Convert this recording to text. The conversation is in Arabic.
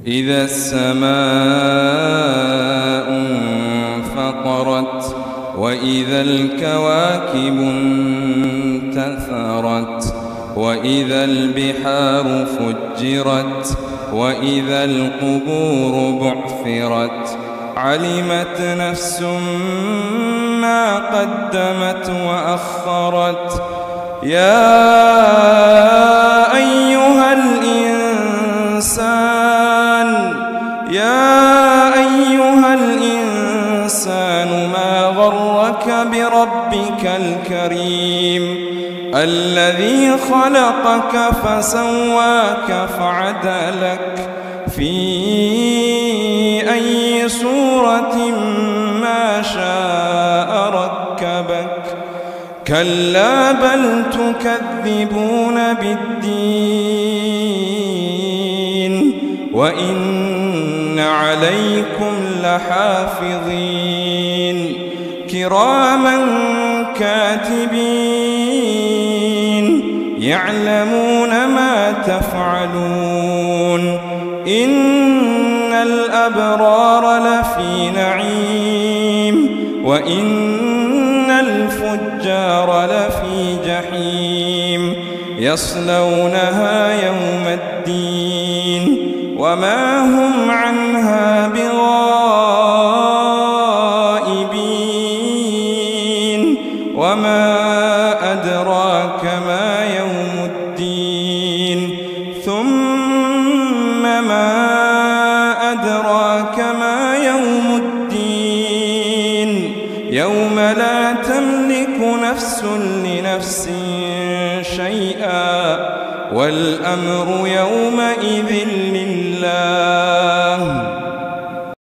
إذا السماء انفطرت وإذا الكواكب انتثرت وإذا البحار فجرت وإذا القبور بعثرت علمت نفس ما قدمت وأخرت يا أيها الإنسان ما غرك بربك الكريم الذي خلقك فسواك فعدلك في أي صورة ما شاء ركبك كلا بل تكذبون بالدين وإن عليكم لحافظين كراما كاتبين يعلمون ما تفعلون إن الأبرار لفي نعيم وإن الفجار لفي جحيم يصلونها يوم الدين وما هم عنها بغائبين وما أدراك ما يوم الدين ثم ما أدراك ما يوم الدين يوم لا تملك نفس لنفس شيئا والأمر يومئذ